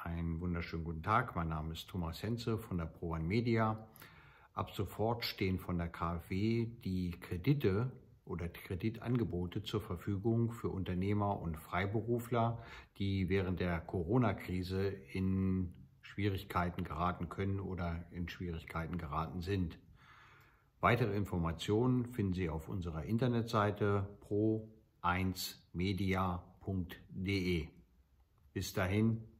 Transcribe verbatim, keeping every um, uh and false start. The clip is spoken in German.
Einen wunderschönen guten Tag. Mein Name ist Thomas Henze von der ProOne Media. Ab sofort stehen von der KfW die Kredite oder Kreditangebote zur Verfügung für Unternehmer und Freiberufler, die während der Corona-Krise in Schwierigkeiten geraten können oder in Schwierigkeiten geraten sind. Weitere Informationen finden Sie auf unserer Internetseite pro eins media punkt de. Bis dahin.